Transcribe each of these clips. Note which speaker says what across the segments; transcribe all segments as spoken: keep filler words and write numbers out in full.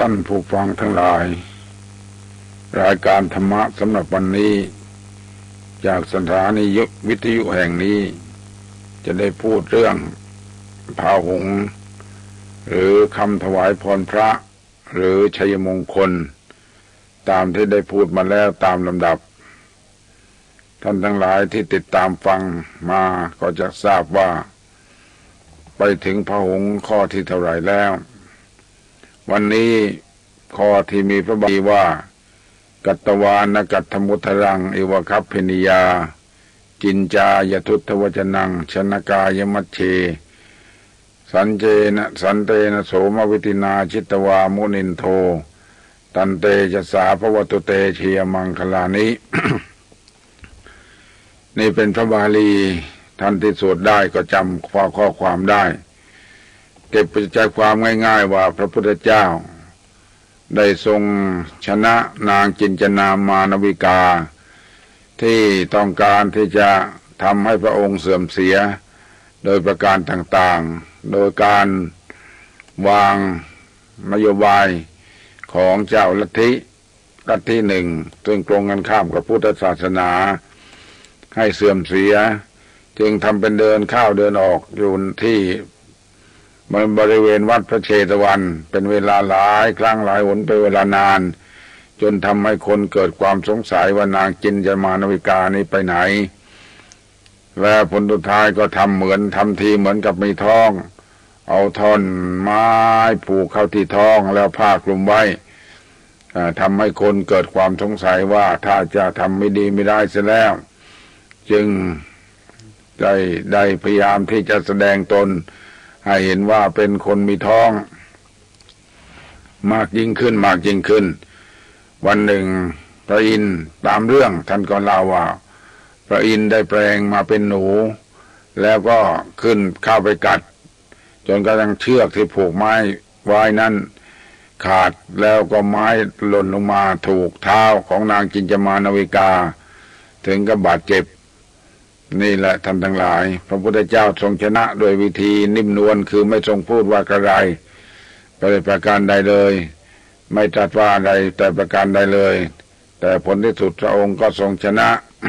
Speaker 1: ท่านผู้ฟังทั้งหลายรายการธรรมะสำหรับวันนี้จากสถานีวิทยุแห่งนี้จะได้พูดเรื่องพาหุงหรือคำถวายพรพระหรือชัยมงคลตามที่ได้พูดมาแล้วตามลำดับท่านทั้งหลายที่ติดตามฟังมาก็จะทราบว่าไปถึงพาหุงข้อที่เท่าไหร่แล้ววันนี้ข้อที่มีพระบาลีว่ากัตตวานกัตถมุทรังเอวคัพเพนิยาจินจายทุตถวจนังชนกายมัชเชสันเจนะสันเตนะโสมวิตินาชิตวามุนินโทตันเตจะสาภวตุเตเชียมังคลานิ นี่เป็นพระบาลีท่านที่สวดได้ก็จำข้อข้อความได้เก็บใจความง่ายๆว่าพระพุทธเจ้าได้ทรงชนะนางจินจนามานวิกาที่ต้องการที่จะทำให้พระองค์เสื่อมเสียโดยประการต่างๆโดยการวางนโยบายของเจ้าลัทธิลัทธิหนึ่งซึ่งตรงกันข้ามกับพุทธศาสนาให้เสื่อมเสียจึงทำเป็นเดินเข้าเดินออกอยู่ที่บริเวณวัดพระเชตวันเป็นเวลาหลายครั้งหลายหนเป็นเวลานานจนทำให้คนเกิดความสงสัยว่านางจินจามานวิกานี้ไปไหนและผลสุดท้ายก็ทำเหมือนทำทีเหมือนกับมีท้องเอาท่อนไม้ผูกเข้าที่ท้องแล้วผ้าคลุมไว้ทำให้คนเกิดความสงสัยว่าถ้าจะทำไม่ดีไม่ได้เสียแล้วจึงได้ได้พยายามที่จะแสดงตนให้เห็นว่าเป็นคนมีท้องมากยิ่งขึ้นมากยิ่งขึ้นวันหนึ่งพระอินทร์ตามเรื่องท่านก็เล่าว่าพระอินทร์ได้แปลงมาเป็นหนูแล้วก็ขึ้นเข้าไปกัดจนกระทั่งเชือกที่ผูกไม้ไว้นั้นขาดแล้วก็ไม้หล่นลงมาถูกเท้าของนางจินจามานวิกาถึงกับบาดเจ็บนี่แหละท่านทั้งหลายพระพุทธเจ้าทรงชนะโดยวิธีนิ่มนวลคือไม่ทรงพูดว่ากระไรประการใดเลยไม่ตรัสว่าอะไรแต่ประการใดเลยแต่ผลที่สุดพระองค์ก็ทรงชนะ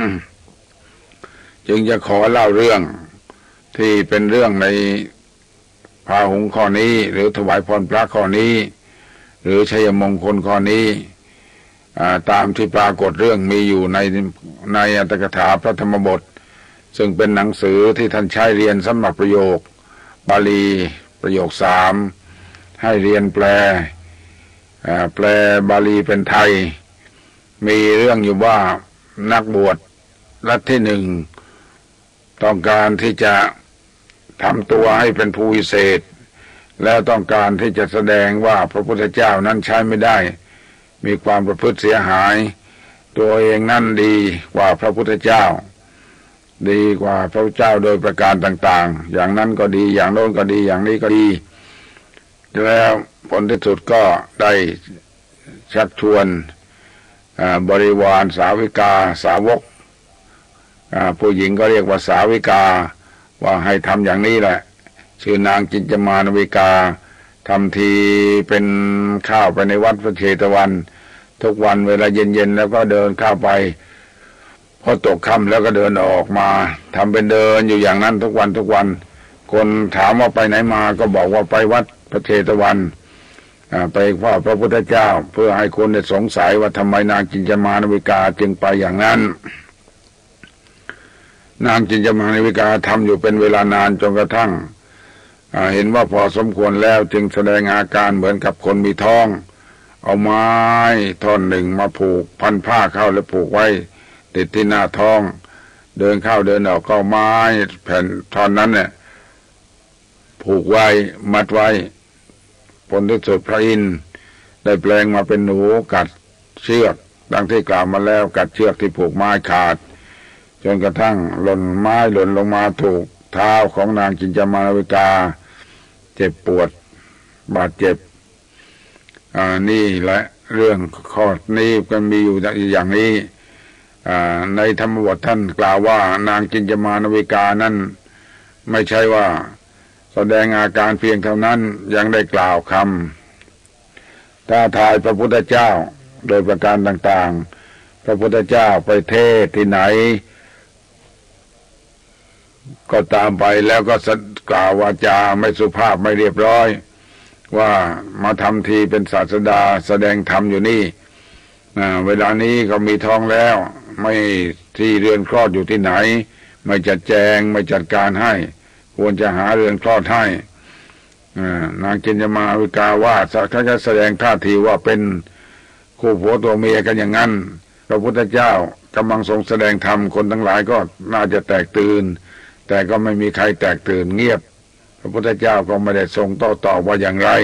Speaker 1: จึงจะขอเล่าเรื่องที่เป็นเรื่องในพาหุงข้อนี้หรือถวายพรพระข้อนี้หรือชัยมงคลข้อนี้ตามที่ปรากฏเรื่องมีอยู่ในในอัตถกถาพระธรรมบทซึ่งเป็นหนังสือที่ท่านใช้เรียนสำหรับประโยคบาลีประโยคสามให้เรียนแปลแปลบาลีเป็นไทยมีเรื่องอยู่ว่านักบวชลัทธิหนึ่งต้องการที่จะทำตัวให้เป็นผู้วิเศษแล้วต้องการที่จะแสดงว่าพระพุทธเจ้านั้นใช้ไม่ได้มีความประพฤติเสียหายตัวเองนั่นดีกว่าพระพุทธเจ้าดีกว่าพระเจ้าโดยประการต่างๆอย่างนั้นก็ดีอย่างโน้นก็ดีอย่างนี้ก็ดีแล้วผลที่สุดก็ได้ชักชวนบริวารสาวิกาสาวกผู้หญิงก็เรียกว่าสาวิกาว่าให้ทำอย่างนี้แหละชื่อนางจินจามานวิกาทำทีเป็นข้าวไปในวัดพระเชตวันทุกวันเวลาเย็นๆแล้วก็เดินเข้าไปพอตกค่ำแล้วก็เดินออกมาทำเป็นเดินอยู่อย่างนั้นทุกวันทุกวันคนถามว่าไปไหนมาก็บอกว่าไปวัดพระเชตวันไปเฝ้าพระพุทธเจ้าเพื่อให้คนได้สงสัยว่าทำไมนางจินจามานวิกาจึงไปอย่างนั้นนางจินจามานวิกาทำอยู่เป็นเวลานานจนกระทั่งเห็นว่าพอสมควรแล้วจึงแสดงอาการเหมือนกับคนมีท้องเอาไม้ท่อนหนึ่งมาผูกพันผ้าเข้าแล้วผูกไว้ติดที่หน้าท้องเดินเข้าเดินออกก็ไม้แผ่นท่อนนั้นเนี่ยผูกไว้มัดไว้ผลที่สุดพระอินทร์ได้แปลงมาเป็นหนูกัดเชือกดังที่กล่าวมาแล้วกัดเชือกที่ผูกไม้ขาดจนกระทั่งหล่นไม้หล่นลงมาถูกเท้าของนางจินจามานวิกาเจ็บปวดบาดเจ็บอ่านี่แหละเรื่องข้อนี้ก็มีอยู่อย่างนี้ในธรรมบทท่านกล่าวว่านางจินจามานวิกานั้นไม่ใช่ว่าแสดงอาการเพียงเท่านั้นยังได้กล่าวคท้าทายพระพุทธเจ้าโดยประการต่างๆพระพุทธเจ้าไปเทศที่ไหนก็ตามไปแล้วก็กล่าววาจาไม่สุภาพไม่เรียบร้อยว่ามาทำทีเป็นศาสดาแสดงธรรมอยู่นี่เวลานี้ก็มีท้องแล้วไม่ที่เรือนคลอดอยู่ที่ไหนไม่จัดแจงไม่จัดการให้ควรจะหาเรือนคลอดให้นางจินจมาวิกาว่าเขาจะแสดงท่าทีว่าเป็นคู่ผัวตัวเมียกันอย่างนั้นพระพุทธเจ้ากำลังทรงแสดงธรรมคนทั้งหลายก็น่าจะแตกตื่นแต่ก็ไม่มีใครแตกตื่นเงียบพระพุทธเจ้าก็ไม่ได้ทรงโต้ตอบว่าอย่างไร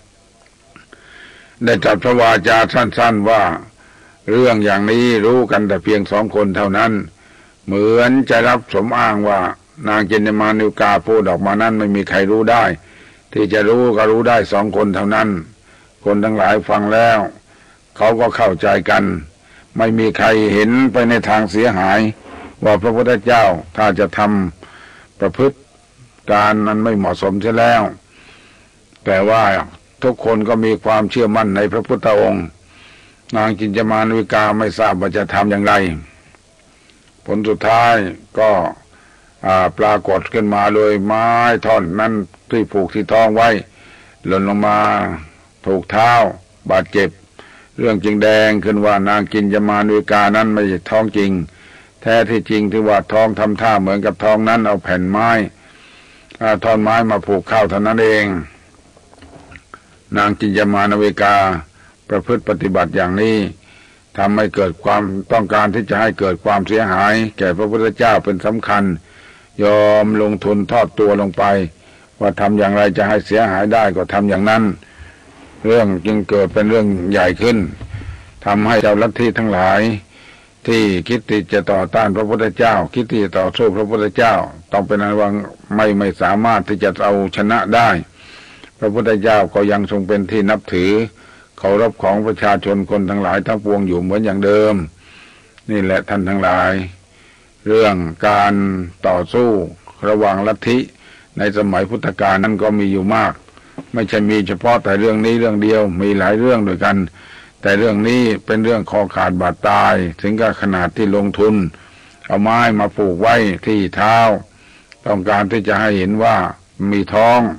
Speaker 1: ได้ตรัสพระวาจาสั้นๆว่าเรื่องอย่างนี้รู้กันแต่เพียงสองคนเท่านั้นเหมือนจะรับสมอ้างว่านางจินจมานิกาพูดออกมานั้นไม่มีใครรู้ได้ที่จะรู้ก็รู้ได้สองคนเท่านั้นคนทั้งหลายฟังแล้วเขาก็เข้าใจกันไม่มีใครเห็นไปในทางเสียหายว่าพระพุทธเจ้าถ้าจะทำประพฤติการนั้นไม่เหมาะสมใช่แล้วแต่ว่าทุกคนก็มีความเชื่อมั่นในพระพุทธองค์นางจินจมานิกาไม่ทราบว่าจะทำอย่างไรผลสุดท้ายก็ปรากฏขึ้นมาโดยไม้ท่อนนั้นที่ผูกที่ท้องไว้หล่นลงมาถูกเท้าบาดเจ็บเรื่องจึงแดงขึ้นว่านางจินจมานิกานั้นไม่ใช่ท้องจริงแท้ที่จริงที่ว่าท้องทำท่าเหมือนกับท้องนั้นเอาแผ่นไม้ท่อนไม้มาผูกเข้าเท่านั้นเองนางจินจมานิกาประพฤติปฏิบัติอย่างนี้ทำให้เกิดความต้องการที่จะให้เกิดความเสียหายแก่พระพุทธเจ้าเป็นสำคัญยอมลงทุนทอดตัวลงไปว่าทำอย่างไรจะให้เสียหายได้ก็ทำอย่างนั้นเรื่องจึงเกิดเป็นเรื่องใหญ่ขึ้นทำให้เจ้าลัทธิทั้งหลายที่คิดที่จะต่อต้านพระพุทธเจ้าคิดที่จะต่อสู้พระพุทธเจ้าต้องเป็นอันว่าไม่ไม่สามารถที่จะเอาชนะได้พระพุทธเจ้าก็ยังทรงเป็นที่นับถือเคารพของประชาชนคนทั้งหลายทั้งปวงอยู่เหมือนอย่างเดิมนี่แหละท่านทั้งหลายเรื่องการต่อสู้ระหว่างลัทธิในสมัยพุทธกาลนั้นก็มีอยู่มากไม่ใช่มีเฉพาะแต่เรื่องนี้เรื่องเดียวมีหลายเรื่องด้วยกันแต่เรื่องนี้เป็นเรื่องคอขาดบาดตายถึงกับขนาดที่ลงทุนเอาไม้มาผูกไว้ที่เท้าต้องการที่จะให้เห็นว่ามีท้อง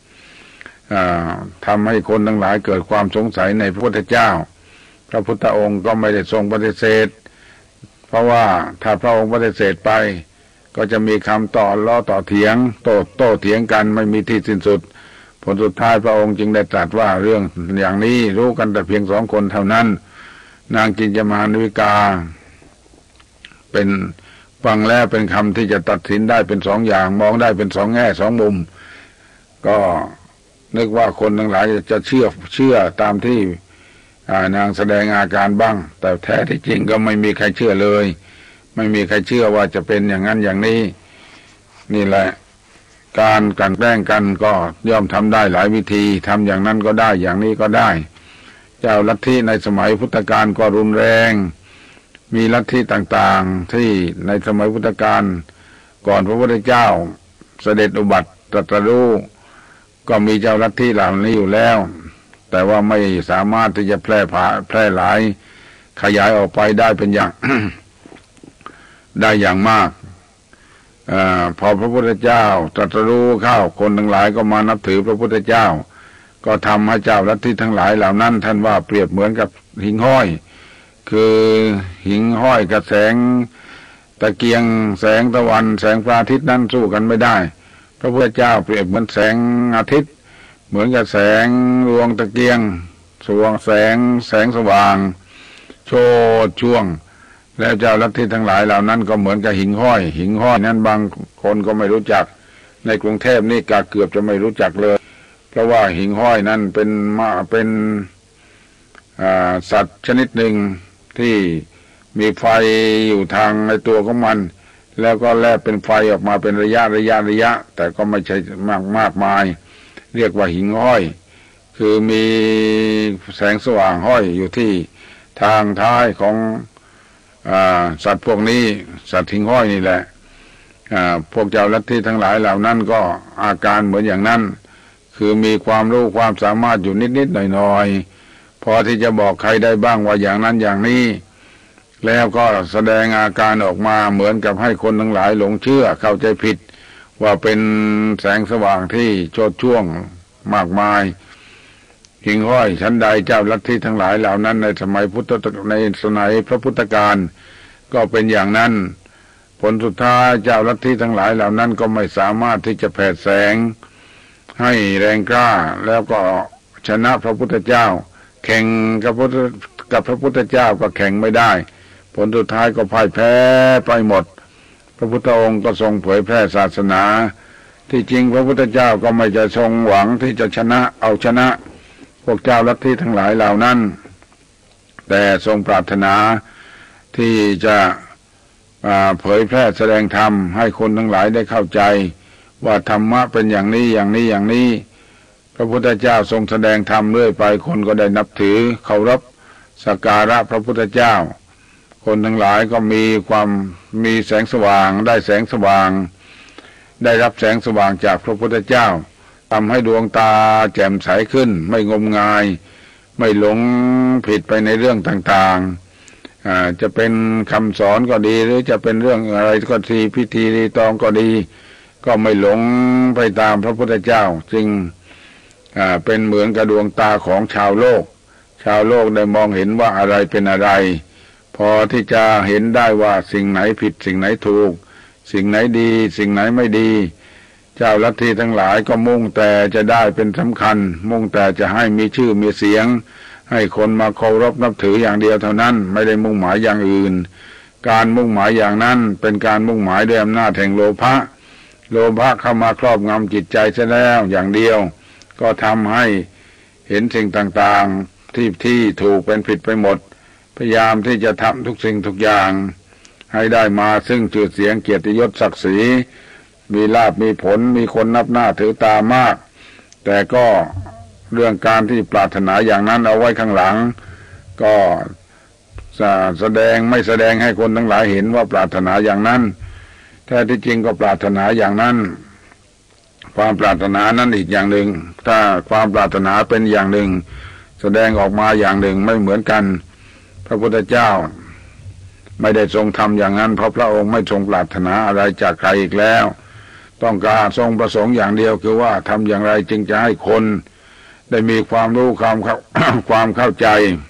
Speaker 1: ทำให้คนทั้งหลายเกิดความสงสัยในพระพุทธเจ้าพระพุทธองค์ก็ไม่ได้ทรงปฏิเสธเพราะว่าถ้าพระองค์ปฏิเสธไปก็จะมีคำต่อล้อต่อเถียงโต้โต้เถียงกันไม่มีที่สิ้นสุดผลสุดท้ายพระองค์จึงได้ตรัสว่าเรื่องอย่างนี้รู้กันแต่เพียงสองคนเท่านั้นนางจินจมานิกาเป็นฟังแล้วเป็นคำที่จะตัดสินได้เป็นสองอย่างมองได้เป็นสองแง่สองมุมก็นึกว่าคนทั้งหลายจะเชื่อเชื่อตามที่นางแสดงอาการบ้างแต่แท้ที่จริงก็ไม่มีใครเชื่อเลยไม่มีใครเชื่อว่าจะเป็นอย่างนั้นอย่างนี้นี่แหละการกลั่นแกล้งกันก็ย่อมทำได้หลายวิธีทำอย่างนั้นก็ได้อย่างนี้ก็ได้เจ้าลัทธิในสมัยพุทธกาลก็รุนแรงมีลัทธิต่างๆที่ในสมัยพุทธกาลก่อนพระพุทธเจ้าเสด็จอุบัติตรัสรู้ก็มีเจ้าลัทธิเหล่านี้อยู่แล้วแต่ว่าไม่สามารถที่จะแพร่ผาแพร่หลายขยายออกไปได้เป็นอย่าง ได้อย่างมากอพอพระพุทธเจ้าตรัสรู้เข้าคนทั้งหลายก็มานับถือพระพุทธเจ้าก็ทำให้เจ้าลัทธิทั้งหลายเหล่านั้นท่านว่าเปรียบเหมือนกับหิ่งห้อยคือหิ่งห้อยกับแสงตะเกียงแสงตะวันแสงพระอาทิตย์นั้นสู้กันไม่ได้พระพุทธเจ้าเปรียบเหมือนแสงอาทิตย์เหมือนกับแสงดวงตะเกียงสว่างแสงแสงสว่างโชดช่วงแล้วเจ้าลัทธิทั้งหลายเหล่านั้นก็เหมือนกับหิ่งห้อยหิ่งห้อยนั้นบางคนก็ไม่รู้จักในกรุงเทพนี่ก็เกือบจะไม่รู้จักเลยเพราะว่าหิ่งห้อยนั้นเป็นมาเป็นสัตว์ชนิดหนึ่งที่มีไฟอยู่ทางในตัวของมันแล้วก็แลบเป็นไฟออกมาเป็นระยะระยะระยะแต่ก็ไม่ใช่มากมากมายเรียกว่าหิ่งห้อยคือมีแสงสว่างห้อยอยู่ที่ทางท้ายของสัตว์พวกนี้สัตว์หิ่งห้อยนี่แหละพวกเจ้าลัทธิทั้งหลายเหล่านั้นก็อาการเหมือนอย่างนั้นคือมีความรู้ความสามารถอยู่นิดๆหน่อยๆพพอที่จะบอกใครได้บ้างว่าอย่างนั้นอย่างนี้แล้วก็แสดงอาการออกมาเหมือนกับให้คนทั้งหลายหลงเชื่อเข้าใจผิดว่าเป็นแสงสว่างที่โชติช่วงมากมายหิ่งห้อยชั้นใดเจ้าลัทธิทั้งหลายเหล่านั้นในสมัยพุทธในสมัยพระพุทธกาลก็เป็นอย่างนั้นผลสุดท้ายเจ้าลัทธิทั้งหลายเหล่านั้นก็ไม่สามารถที่จะแผดแสงให้แรงกล้าแล้วก็ชนะพระพุทธเจ้าแข่งกับพระกับพระพุทธเจ้าก็แข่งไม่ได้ผลสุดท้ายก็พ่ายแพ้ไปหมดพระพุทธองค์ก็ทรงเผยแพร่ศาสนาที่จริงพระพุทธเจ้าก็ไม่จะทรงหวังที่จะชนะเอาชนะพวกเจ้าลัทธิทั้งหลายเหล่านั้นแต่ทรงปรารถนาที่จะเผยแพร่แสดงธรรมให้คนทั้งหลายได้เข้าใจว่าธรรมะเป็นอย่างนี้อย่างนี้อย่างนี้พระพุทธเจ้าทรงแสดงธรรมเรื่อยไปคนก็ได้นับถือเคารพสักการะพระพุทธเจ้าคนทั้งหลายก็มีความมีแสงสว่างได้แสงสว่างได้รับแสงสว่างจากพระพุทธเจ้าทำให้ดวงตาแจ่มใสขึ้นไม่งมงายไม่หลงผิดไปในเรื่องต่างๆอ่าจะเป็นคำสอนก็ดีหรือจะเป็นเรื่องอะไรก็ดีพิธีรีตองก็ดีก็ไม่หลงไปตามพระพุทธเจ้าจึงอ่าเป็นเหมือนกับดวงตาของชาวโลกชาวโลกได้มองเห็นว่าอะไรเป็นอะไรพอที่จะเห็นได้ว่าสิ่งไหนผิดสิ่งไหนถูกสิ่งไหนดีสิ่งไหนไม่ดีเจ้าลัทธิทั้งหลายก็มุ่งแต่จะได้เป็นสำคัญมุ่งแต่จะให้มีชื่อมีเสียงให้คนมาเคารพนับถืออย่างเดียวเท่านั้นไม่ได้มุ่งหมายอย่างอื่นการมุ่งหมายอย่างนั้นเป็นการมุ่งหมายด้วยอำนาจแห่งโลภะโลภะเข้ามาครอบงำจิตใจเสียแล้วอย่างเดียวก็ทำให้เห็นสิ่งต่างๆที่ที่ถูกเป็นผิดไปหมดพยายามที่จะทำทุกสิ่งทุกอย่างให้ได้มาซึ่งชื่อเสียงเกียรติยศศักดิ์ศรีมีลาภมีผลมีคนนับหน้าถือตามากแต่ก็เรื่องการที่ปรารถนาอย่างนั้นเอาไว้ข้างหลังก็แสดงไม่แสดงให้คนทั้งหลายเห็นว่าปรารถนาอย่างนั้นแท้ที่จริงก็ปรารถนาอย่างนั้นความปรารถนานั้นอีกอย่างหนึ่งถ้าความปรารถนาเป็นอย่างหนึ่งแสดงออกมาอย่างหนึ่งไม่เหมือนกันพระพุทธเจ้าไม่ได้ทรงทำอย่างนั้นเพราะพระองค์ไม่ทรงปรารถนาอะไรจากใครอีกแล้วต้องการทรงประสงค์อย่างเดียวคือว่าทำอย่างไรจึงจะให้คนได้มีความรู้ความเข้า ความเข้าใจ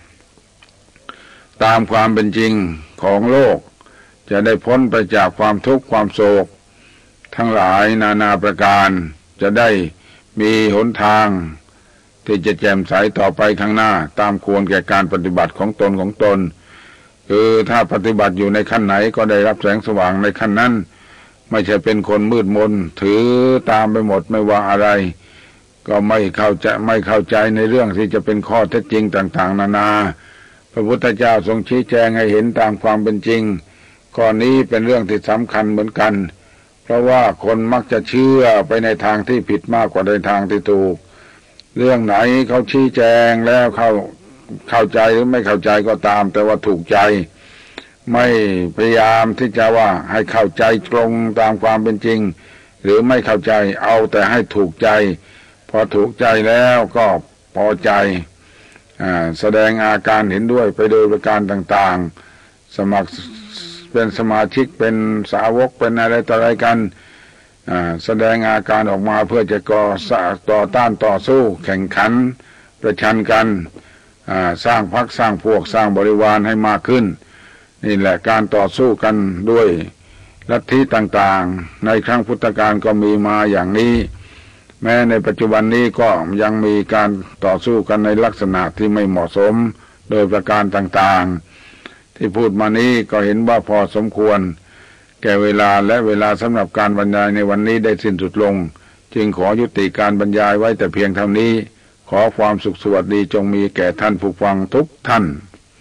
Speaker 1: ตามความเป็นจริงของโลกจะได้พ้นไปจากความทุกข์ความโศกทั้งหลายนานาประการจะได้มีหนทางที่จะแจ่มใสต่อไปข้างหน้าตามควรแก่การปฏิบัติของตนของตนคือถ้าปฏิบัติอยู่ในขั้นไหนก็ได้รับแสงสว่างในขั้นนั้นไม่ใช่เป็นคนมืดมนถือตามไปหมดไม่ว่าอะไรก็ไม่เข้าใจไม่เข้าใจในเรื่องที่จะเป็นข้อเท็จจริงต่างๆนานาพระพุทธเจ้าทรงชี้แจงให้เห็นตามความเป็นจริงข้อนี้เป็นเรื่องที่สำคัญเหมือนกันเพราะว่าคนมักจะเชื่อไปในทางที่ผิดมากกว่าในทางที่ถูกเรื่องไหนเขาชี้แจงแล้วเข้าเข้าใจหรือไม่เข้าใจก็ตามแต่ว่าถูกใจไม่พยายามที่จะว่าให้เข้าใจตรงตามความเป็นจริงหรือไม่เข้าใจเอาแต่ให้ถูกใจพอถูกใจแล้วก็พอใจอ่าแสดงอาการเห็นด้วยไปโดยประการต่างๆสมัครเป็นสมาชิกเป็นสาวกเป็นอะไรต่ออะไรกันอ่าแสดงอาการออกมาเพื่อจะก่อต่อต้านต่อสู้แข่งขันประชันกันอ่าสร้างพรรคสร้างพวกสร้างบริวารให้มากขึ้นนี่แหละการต่อสู้กันด้วยลัทธิต่างๆในครั้งพุทธกาลก็มีมาอย่างนี้แม้ในปัจจุบันนี้ก็ยังมีการต่อสู้กันในลักษณะที่ไม่เหมาะสมโดยประการต่างๆที่พูดมานี้ก็เห็นว่าพอสมควรแก่เวลาและเวลาสำหรับการบรรยายในวันนี้ได้สิ้นสุดลงจึงขอยุติการบรรยายไว้แต่เพียงเท่านี้ขอความสุขสวัสดีจงมีแก่ท่านผู้ฟังทุกท่าน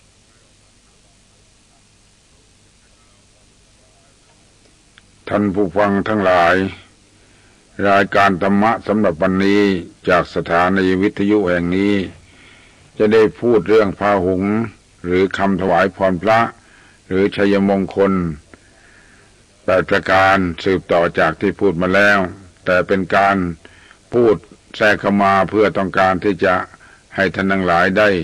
Speaker 1: ท่านผู้ฟังทั้งหลายรายการธรรมะสำหรับวันนี้จากสถานีวิทยุแห่งนี้จะได้พูดเรื่องพาหุงหรือคำถวายพรพระหรือชัยมงคลแปดประการสืบต่อจากที่พูดมาแล้วแต่เป็นการพูดแทรกเข้ามาเพื่อต้องการที่จะให้ท่านทั้งหลายได้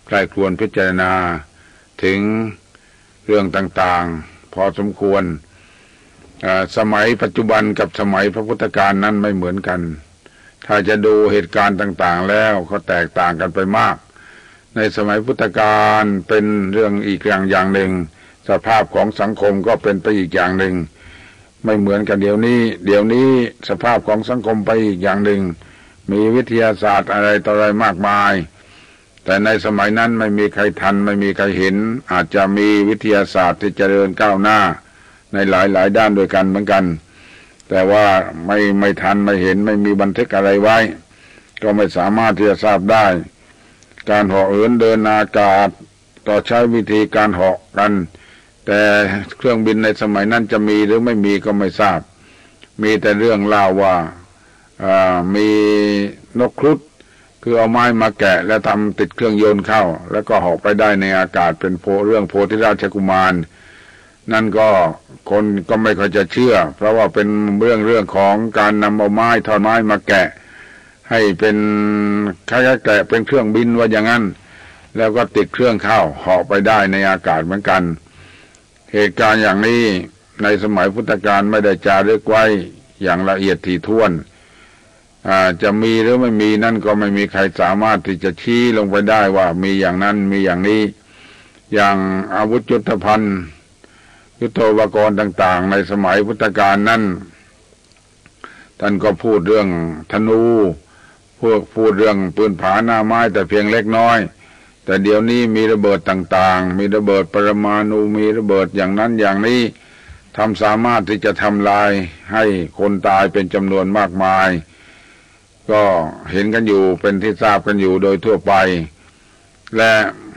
Speaker 1: ใคร่ครวญพิจารณาถึงเรื่องต่างๆพอสมควรสมัยปัจจุบันกับสมัยพระพุทธกาลนั้นไม่เหมือนกันถ้าจะดูเหตุการณ์ต่างๆแล้วก็แตกต่างกันไปมากในสมัยพุทธกาลเป็นเรื่องอีกอย่างอย่างหนึ่งสภาพของสังคมก็เป็นไปอีกอย่างหนึ่งไม่เหมือนกันเดี๋ยวนี้เดี๋ยวนี้สภาพของสังคมไปอีกอย่างหนึ่งมีวิทยาศาสตร์อะไรต่ออะไรมากมายแต่ในสมัยนั้นไม่มีใครทันไม่มีใครเห็นอาจจะมีวิทยาศาสตร์ที่เจริญก้าวหน้าในหลายๆด้านด้วยกันเหมือนกันแต่ว่าไม่ไม่ทันไม่เห็นไม่มีบันทึกอะไรไว้ก็ไม่สามารถที่จะทราบได้การเหาะเหินเดินอากาศต่อใช้วิธีการเหาะกันแต่เครื่องบินในสมัยนั้นจะมีหรือไม่มีก็ไม่ทราบมีแต่เรื่องเล่าว่ามีนกครุฑคือเอาไม้มาแกะแล้วทำติดเครื่องยนต์เข้าแล้วก็เหาะไปได้ในอากาศเป็นโพเรื่องโพธิราชกุมารนั่นก็คนก็ไม่ค่อยจะเชื่อเพราะว่าเป็นเรื่องเรื่องของการนำเอาไม้ท่อนไม้มาแกะให้เป็นคล้ายๆแกะเป็นเครื่องบินว่าอย่างนั้นแล้วก็ติดเครื่องเข้าเหาะไปได้ในอากาศเหมือนกันเหตุการณ์อย่างนี้ในสมัยพุทธกาลไม่ได้จารึกไว้อย่างละเอียดถี่ถ้วนจะมีหรือไม่มีนั่นก็ไม่มีใครสามารถที่จะชี้ลงไปได้ว่ามีอย่างนั้นมีอย่างนี้อย่างอาวุธยุทโธภัณฑ์ยุทโธปกรณ์ต่างๆในสมัยพุทธกาลนั้นท่านก็พูดเรื่องธนูพวกพูดเรื่องปืนผาหน้าไม้แต่เพียงเล็กน้อยแต่เดี๋ยวนี้มีระเบิดต่างๆมีระเบิดปรมาณูมีระเบิดอย่างนั้นอย่างนี้ทำสามารถที่จะทำลายให้คนตายเป็นจำนวนมากมายก็เห็นกันอยู่เป็นที่ทราบกันอยู่โดยทั่วไปและ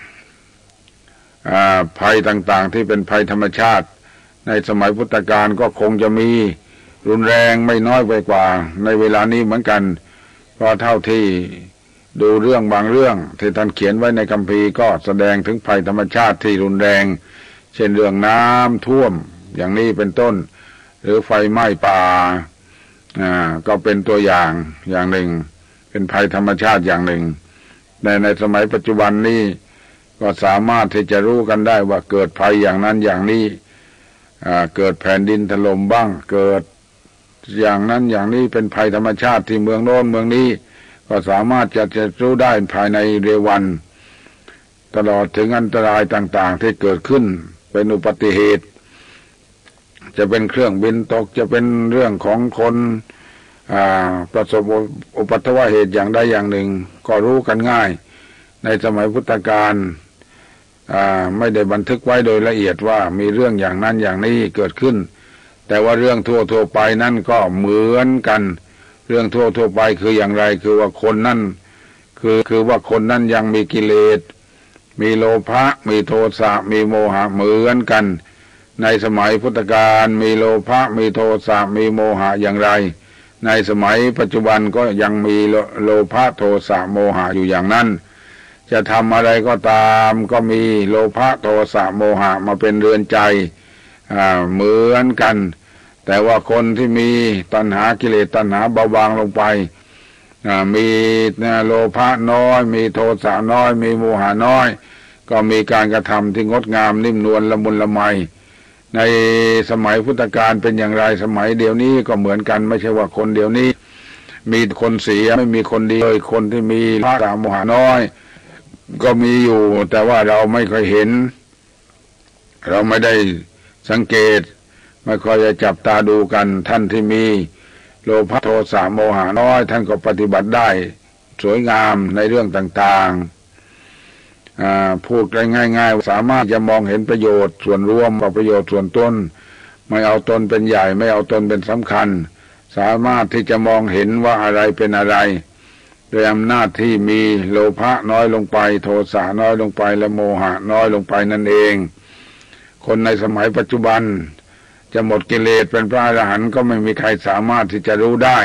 Speaker 1: ภัยต่างๆที่เป็นภัยธรรมชาติในสมัยพุทธกาลก็คงจะมีรุนแรงไม่น้อยไปกว่าในเวลานี้เหมือนกันเพราะเท่าที่ดูเรื่องบางเรื่องที่ท่านเขียนไว้ในคัมภีร์ก็แสดงถึงภัยธรรมชาติที่รุนแรงเช่นเรื่องน้ำท่วมอย่างนี้เป็นต้นหรือไฟไหม้ป่าอ่าก็เป็นตัวอย่างอย่างหนึ่งเป็นภัยธรรมชาติอย่างหนึ่งในในสมัยปัจจุบันนี้ก็สามารถที่จะรู้กันได้ว่าเกิดภัยอย่างนั้นอย่างนี้อ่าเกิดแผ่นดินถล่มบ้างเกิดอย่างนั้นอย่างนี้เป็นภัยธรรมชาติที่เมืองโน้นเมืองนี้ก็สามารถจะจะรู้ได้ภายในเร็ววันตลอดถึงอันตรายต่างๆที่เกิดขึ้นเป็นอุบัติเหตุจะเป็นเครื่องบินตกจะเป็นเรื่องของคนประสบอุบัติเหตุอย่างใดอย่างหนึ่งก็รู้กันง่ายในสมัยพุทธกาลไม่ได้บันทึกไว้โดยละเอียดว่ามีเรื่องอย่างนั้นอย่างนี้เกิดขึ้นแต่ว่าเรื่องทั่วทั่วไปนั่นก็เหมือนกันเรื่องทั่วทั่วไปคืออย่างไรคือว่าคนนั่นคือคือว่าคนนั่นยังมีกิเลสมีโลภะมีโทสะมีโมหะเหมือนกันในสมัยพุทธกาลมีโลภะมีโทสะมีโมหะอย่างไรในสมัยปัจจุบันก็ยังมีโลภะโทสะโมหะอยู่อย่างนั้นจะทำอะไรก็ตามก็มีโลภะโทสะโมหะมาเป็นเรือนใจเหมือนกันแต่ว่าคนที่มีตัณหากิเลสตัณหาเบาบางลงไปมีโลภะน้อยมีโทสะน้อยมีโมหะน้อยก็มีการกระทำที่งดงามนิ่มนวลละมุนละไมในสมัยพุทธกาลเป็นอย่างไรสมัยเดี๋ยวนี้ก็เหมือนกันไม่ใช่ว่าคนเดี๋ยวนี้มีคนเสียไม่มีคนดีเลยคนที่มีโลภะโมหะน้อยก็มีอยู่แต่ว่าเราไม่เคยเห็นเราไม่ได้สังเกตไม่ค่อยจะจับตาดูกันท่านที่มีโลภะโทสะโมหะน้อยท่านก็ปฏิบัติได้สวยงามในเรื่องต่างๆพูดง่ายๆสามารถจะมองเห็นประโยชน์ส่วนรวมกับประโยชน์ส่วนตนไม่เอาตนเป็นใหญ่ไม่เอาตนเป็นสำคัญสามารถที่จะมองเห็นว่าอะไรเป็นอะไรโดยอำนาจที่มีโลภะน้อยลงไปโทสะน้อยลงไปและโมหะน้อยลงไปนั่นเองคนในสมัยปัจจุบันจะหมดกิเลสเป็นพระอรหันต์ก็ไม่มีใครสามารถที่จะรู้ได้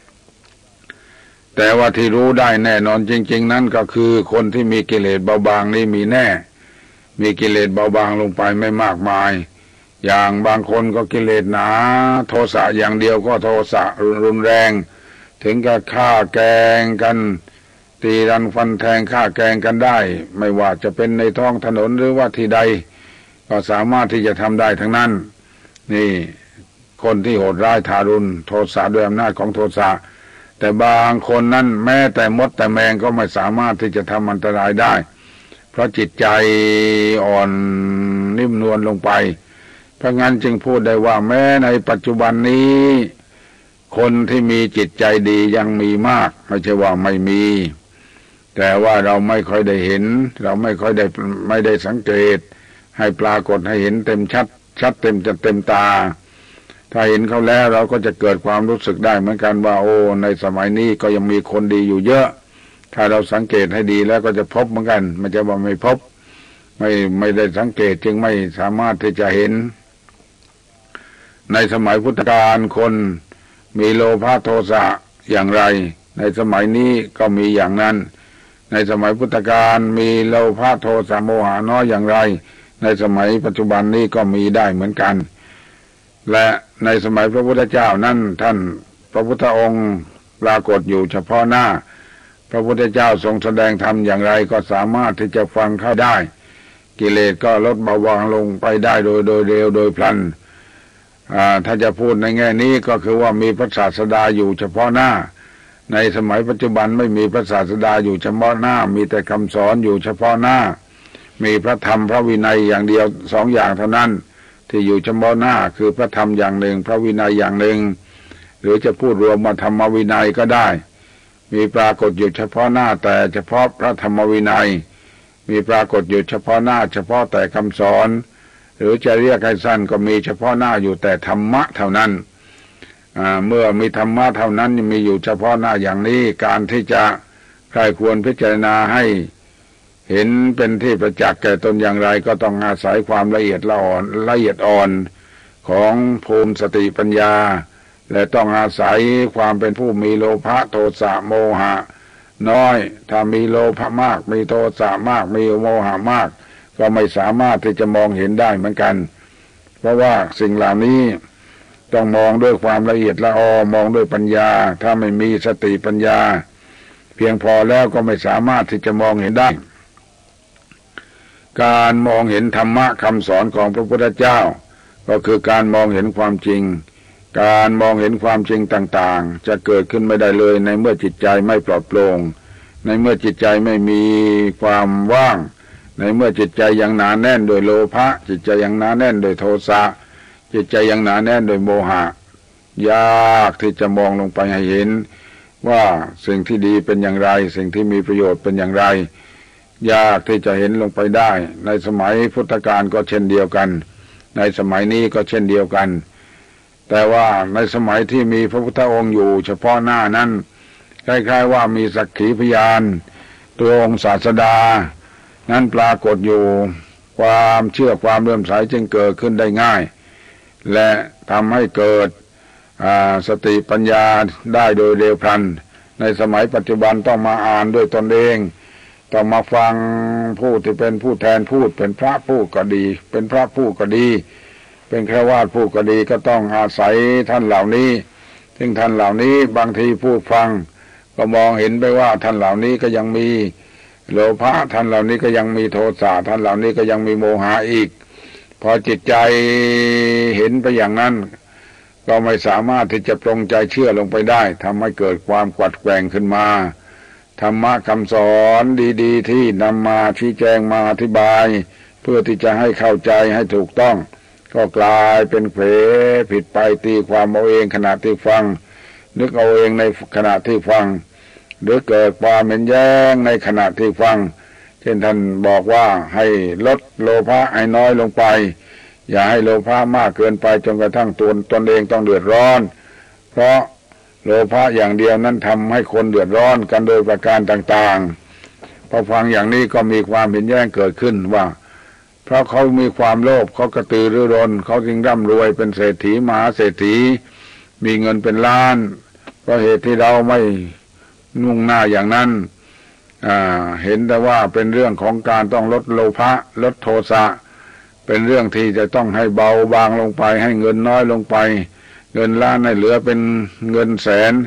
Speaker 1: แต่ว่าที่รู้ได้แน่นอนจริงๆนั่นก็คือคนที่มีกิเลสเบาบางนี่มีแน่มีกิเลสเบาบางลงไปไม่มากมายอย่างบางคนก็กิเลสหนาโทสะอย่างเดียวก็โทสะรุนแรงถึงกับฆ่าแกล้งกันตีรันฟันแทงฆ่าแกล้งกันได้ไม่ว่าจะเป็นในท้องถนนหรือว่าที่ใดก็สามารถที่จะทำได้ทั้งนั้นนี่คนที่โหดร้ายทารุณโทสะด้วยอำนาจของโทสะแต่บางคนนั้นแม้แต่มดแต่แมงก็ไม่สามารถที่จะทำอันตรายได้เพราะจิตใจอ่อนนิ่มนวลลงไปเพราะงั้นจึงพูดได้ว่าแม้ในปัจจุบันนี้คนที่มีจิตใจดียังมีมากไม่ใช่ว่าไม่มีแต่ว่าเราไม่ค่อยได้เห็นเราไม่ค่อยได้ไม่ได้สังเกตให้ปรากฏให้เห็นเต็มชัดชัดเต็มจะเต็มตาถ้าเห็นเขาแล้วเราก็จะเกิดความรู้สึกได้เหมือนกันว่าโอ้ในสมัยนี้ก็ยังมีคนดีอยู่เยอะถ้าเราสังเกตให้ดีแล้วก็จะพบเหมือนกันไม่ใช่ว่าไม่พบไม่ไม่ได้สังเกตจึงไม่สามารถที่จะเห็นในสมัยพุทธกาลคนมีโลภะโทสะอย่างไรในสมัยนี้ก็มีอย่างนั้นในสมัยพุทธกาลมีโลภะโทสะโมหะน้อยอย่างไรในสมัยปัจจุบันนี้ก็มีได้เหมือนกันและในสมัยพระพุทธเจ้านั้นท่านพระพุทธองค์ปรากฏอยู่เฉพาะหน้าพระพุทธเจ้าทรงแสดงธรรมอย่างไรก็สามารถที่จะฟังเข้าได้กิเลสก็ลดเบาบางลงไปได้โดยโดยเร็วโดยพลันถ้าจะพูดในแง่นี้ก็คือว่ามีพระศาสดาอยู่เฉพาะหน้าในสมัยปัจจุบันไม่มีพระศาสดาอยู่เฉพาะหน้ามีแต่คำสอนอยู่เฉพาะหน้ามีพระธรรมพระวินัยอย่างเดียวสองอย่างเท่านั้นที่อยู่เฉพาะหน้าคือพระธรรมอย่างหนึ่งพระวินัยอย่างหนึ่งหรือจะพูดรวมมาธรรมวินัยก็ได้มีปรากฏอยู่เฉพาะหน้าแต่เฉพาะพระธรรมวินัยมีปรากฏอยู่เฉพาะหน้าเฉพาะแต่คำสอนหรือจะเรียกให้สั้นก็มีเฉพาะหน้าอยู่แต่ธรรมะเท่านั้นเมื่อมีธรรมะเท่านั้นมีอยู่เฉพาะหน้าอย่างนี้การที่จะใครควรพิจารณาให้เห็นเป็นที่ประจักษ์แก่ตนอย่างไรก็ต้องอาศัยความละเอียดละอ่อนละเอียดอ่อนของภูมิสติปัญญาและต้องอาศัยความเป็นผู้มีโลภะโทสะโมหะน้อยถ้ามีโลภะมากมีโทสะมากมีโมหะมากก็ไม่สามารถที่จะมองเห็นได้เหมือนกันเพราะว่าสิ่งเหล่านี้ต้องมองด้วยความละเอียดละออมองด้วยปัญญาถ้าไม่มีสติปัญญาเพียงพอแล้วก็ไม่สามารถที่จะมองเห็นได้การมองเห็นธรรมะคำสอนของพระพุทธเจ้าก็คือการมองเห็นความจริงการมองเห็นความจริงต่างๆจะเกิดขึ้นไม่ได้เลยในเมื่อจิตใจไม่ปลอดโปร่งในเมื่อจิตใจไม่มีความว่างในเมื่อจิตใจยังหนาแน่นโดยโลภะจิตใจยังหนาแน่นโดยโทสะจิตใจยังหนาแน่นโดยโมหะยากที่จะมองลงไปให้เห็นว่าสิ่งที่ดีเป็นอย่างไรสิ่งที่มีประโยชน์เป็นอย่างไรยากที่จะเห็นลงไปได้ในสมัยพุทธกาลก็เช่นเดียวกันในสมัยนี้ก็เช่นเดียวกันแต่ว่าในสมัยที่มีพระพุทธองค์อยู่เฉพาะหน้านั้นคล้ายๆว่ามีสักขีพยานตัวองค์ศาสดานั้นปรากฏอยู่ความเชื่อความเลื่อมใสจึงเกิดขึ้นได้ง่ายและทำให้เกิดสติปัญญาได้โดยเร็วพลันในสมัยปัจจุบันต้องมาอ่านด้วยตนเองต้องมาฟังผู้ที่เป็นผู้แทนพูดเป็นพระผู้ก็ดีเป็นพระผู้ก็ดีเป็นฆราวาสผู้ก็ดีก็ต้องอาศัยท่านเหล่านี้ซึ่งท่านเหล่านี้บางทีผู้ฟังก็มองเห็นไปว่าท่านเหล่านี้ก็ยังมีโลภะท่านเหล่านี้ก็ยังมีโทสะท่านเหล่านี้ก็ยังมีโมหะอีกพอจิตใจเห็นไปอย่างนั้นก็ไม่สามารถที่จะปรงใจเชื่อลงไปได้ทำให้เกิดความกวัดแกว่งขึ้นมาธรรมะคำสอนดีๆที่นำมาชี้แจงมาอธิบายเพื่อที่จะให้เข้าใจให้ถูกต้องก็กลายเป็นเผลอผิดไปตีความเอาเองขณะที่ฟังนึกเอาเองในขณะที่ฟังหรือเกิดความเห็นแย้งในขณะที่ฟังเช่นท่านบอกว่าให้ลดโลภะให้น้อยลงไปอย่าให้โลภะมากเกินไปจนกระทั่งตนตนเองต้องเดือดร้อนเพราะโลภะอย่างเดียวนั้นทำให้คนเดือดร้อนกันโดยประการต่างๆพอฟังอย่างนี้ก็มีความเห็นแย้งเกิดขึ้นว่าเพราะเขามีความโลภเขากระตือรือร้นเขาจึงร่ำรวยเป็นเศรษฐีมหาเศรษฐีมีเงินเป็นล้านเพราะเหตุที่เราไม่มุ่งหน้าอย่างนั้นเห็นแต่ว่าเป็นเรื่องของการต้องลดโลภะลดโทสะเป็นเรื่องที่จะต้องให้เบาบางลงไปให้เงินน้อยลงไปเงินล้านให้เหลือเป็นเงินแสน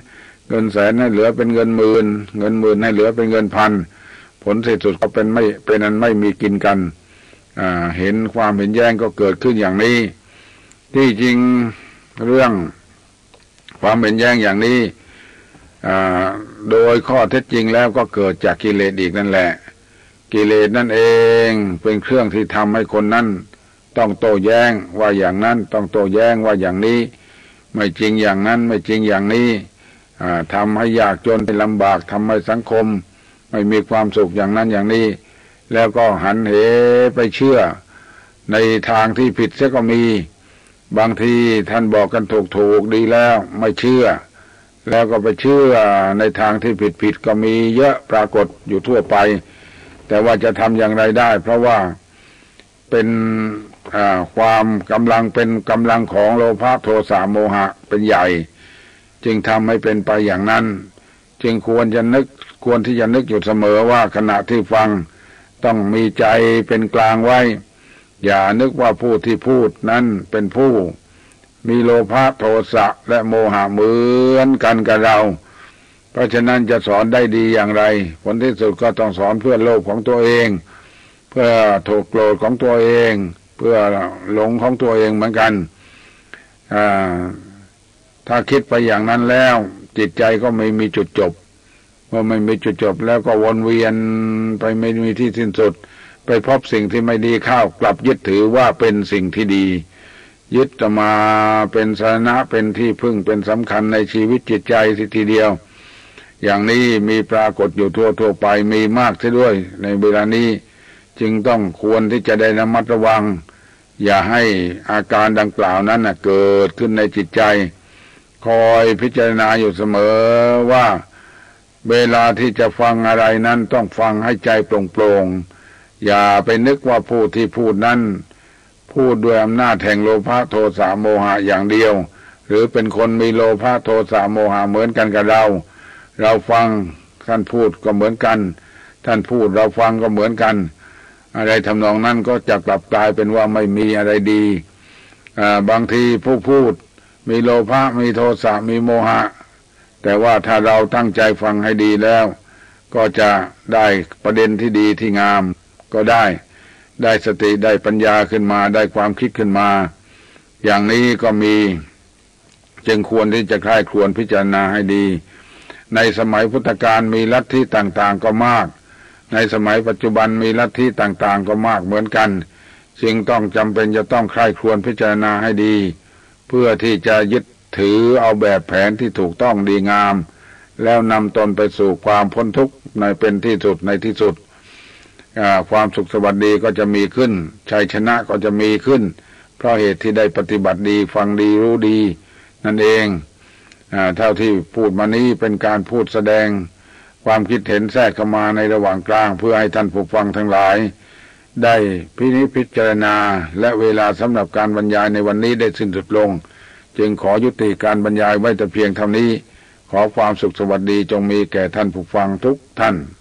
Speaker 1: เงินแสนให้เหลือเป็นเงินหมื่นเงินหมื่นให้เหลือเป็นเงินพันผลที่สุดก็เป็นไม่เป็นอันไม่มีกินกันอ่าเห็นความเห็นแย้งก็เกิดขึ้นอย่างนี้ที่จริงเรื่องความเห็นแย้งอย่างนี้โดยข้อเท็จจริงแล้วก็เกิดจากกิเลสอีกนั่นแหละกิเลสนั่นเองเป็นเครื่องที่ทำให้คนนั้นต้องโต้แย้งว่าอย่างนั้นต้องโต้แย้งว่าอย่างนี้ไม่จริงอย่างนั้นไม่จริงอย่างนี้ทำให้ยากจนเป็นลำบากทำให้สังคมไม่มีความสุขอย่างนั้นอย่างนี้แล้วก็หันเหไปเชื่อในทางที่ผิดเสียก็มีบางทีท่านบอกกันถูกๆดีแล้วไม่เชื่อแล้วก็ไปเชื่อในทางที่ผิดๆก็มีเยอะปรากฏอยู่ทั่วไปแต่ว่าจะทำอย่างไรได้เพราะว่าเป็นความกำลังเป็นกำลังของโลภะโทสะโมหะเป็นใหญ่จึงทำให้เป็นไปอย่างนั้นจึงควรจะนึกควรที่จะนึกอยู่เสมอว่าขณะที่ฟังต้องมีใจเป็นกลางไว้อย่านึกว่าผู้ที่พูดนั้นเป็นผู้มีโลภะโทสะและโมหะเหมือนกันกับเราเพราะฉะนั้นจะสอนได้ดีอย่างไรผลที่สุดก็ต้องสอนเพื่อโลภของตัวเองเพื่อโทษโกรธของตัวเองเพื่อหลงของตัวเองเหมือนกันอ่าถ้าคิดไปอย่างนั้นแล้วจิตใจก็ไม่มีจุดจบเมื่อไม่มีจุดจบแล้วก็วนเวียนไปไม่มีที่สิ้นสุดไปพบสิ่งที่ไม่ดีเข้ากลับยึดถือว่าเป็นสิ่งที่ดียึดมาเป็นสาระเป็นที่พึ่งเป็นสำคัญในชีวิตจิตใจทีเดียวอย่างนี้มีปรากฏอยู่ทั่วทั่วไปมีมากเสียด้วยในเวลานี้จึงต้องควรที่จะได้ระมัดระวังอย่าให้อาการดังกล่าวนั้นเกิดขึ้นในจิตใจคอยพิจารณาอยู่เสมอว่าเวลาที่จะฟังอะไรนั้นต้องฟังให้ใจโปร่งๆอย่าไปนึกว่าผู้ที่พูดนั้นพูดด้วยอำนาจแห่งโลภะโทสะโมหะอย่างเดียวหรือเป็นคนมีโลภะโทสะโมหะเหมือนกันกับเราเราฟังท่านพูดก็เหมือนกันท่านพูดเราฟังก็เหมือนกันอะไรทำนองนั้นก็จะกลับกลายเป็นว่าไม่มีอะไรดีอ่าบางทีผู้พูดมีโลภะมีโทสะมีโมหะแต่ว่าถ้าเราตั้งใจฟังให้ดีแล้วก็จะได้ประเด็นที่ดีที่งามก็ได้ได้สติได้ปัญญาขึ้นมาได้ความคิดขึ้นมาอย่างนี้ก็มีจึงควรที่จะใคร่ครวญพิจารณาให้ดีในสมัยพุทธกาลมีลัทธิต่างๆก็มากในสมัยปัจจุบันมีลัทธิต่างๆก็มากเหมือนกันจึงต้องจำเป็นจะต้องใคร่ครวญพิจารณาให้ดีเพื่อที่จะยึดถือเอาแบบแผนที่ถูกต้องดีงามแล้วนำตนไปสู่ความพ้นทุกข์ในเป็นที่สุดในที่สุดความสุขสวัสดีก็จะมีขึ้นชัยชนะก็จะมีขึ้นเพราะเหตุที่ได้ปฏิบัติดีฟังดีรู้ดีนั่นเองเท่าที่พูดมานี้เป็นการพูดแสดงความคิดเห็นแทรกเข้ามาในระหว่างกลางเพื่อให้ท่านผู้ฟังทั้งหลายได้พินิจพิจารณาและเวลาสำหรับการบรรยายในวันนี้ได้สิ้นสุดลงจึงขอยุติการบรรยายไว้แต่เพียงเท่านี้ขอความสุขสวัสดีจงมีแก่ท่านผู้ฟังทุกท่าน